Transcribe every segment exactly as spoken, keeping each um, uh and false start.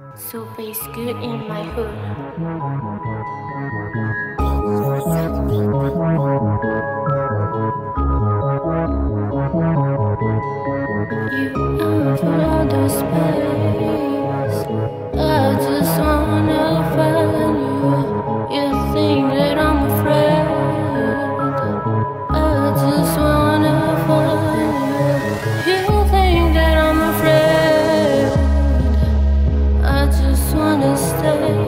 So it's good in my hood. You offer all the space. I just wanna find you. You think that I'm afraid. I just wanna find you. You think that I'm afraid. I just wanna stay.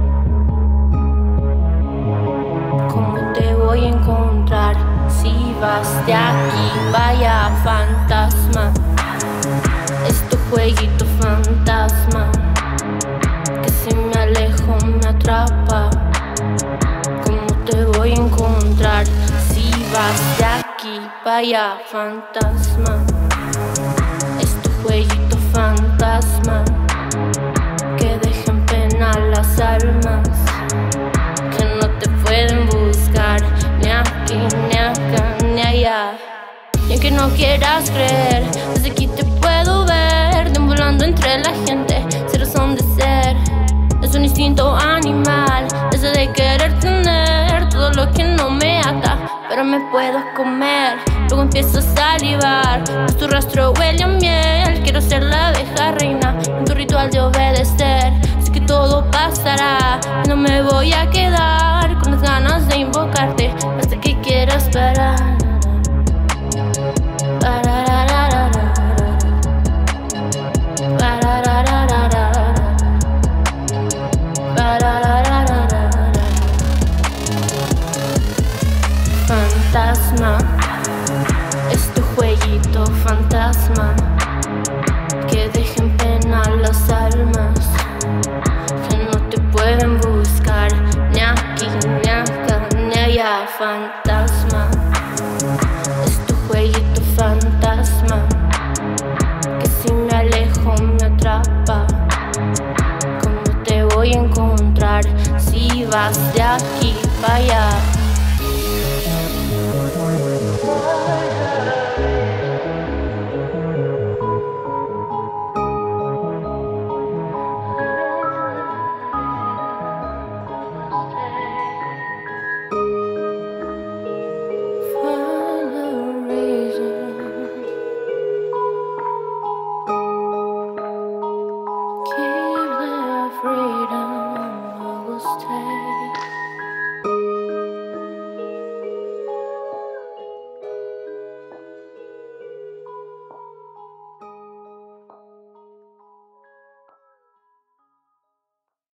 ¿Cómo te voy a encontrar si vas de aquí? Vaya fantasma, es tu jueguito fantasma, que si me alejo me atrapa. ¿Cómo te voy a encontrar si vas de aquí? Vaya fantasma, es tu jueguito fantasma, que deja en pena las almas, que no te pueden buscar ni aquí, ni acá, ni allá. Y aunque no quieras creer, desde aquí te puedo ver, deambulando entre la gente, sin razón de ser. Es un instinto animal, ese de querer tener todo lo que no me ata, pero me puedo comer. Luego empiezo a salivar, pues tu rastro huele a miel. Quiero ser la abeja reina en tu ritual de obedecer. Sé que todo pasará, no me voy a quedar con las ganas de invocarte hasta que quieras parar. Fantasma, es tu jueguito fantasma, que deja en pena las almas, que no te pueden buscar ni aquí, ni acá, ni allá. Fantasma, es tu jueguito fantasma, que si me alejo me atrapa. ¿Cómo te voy a encontrar si vas de aquí para allá?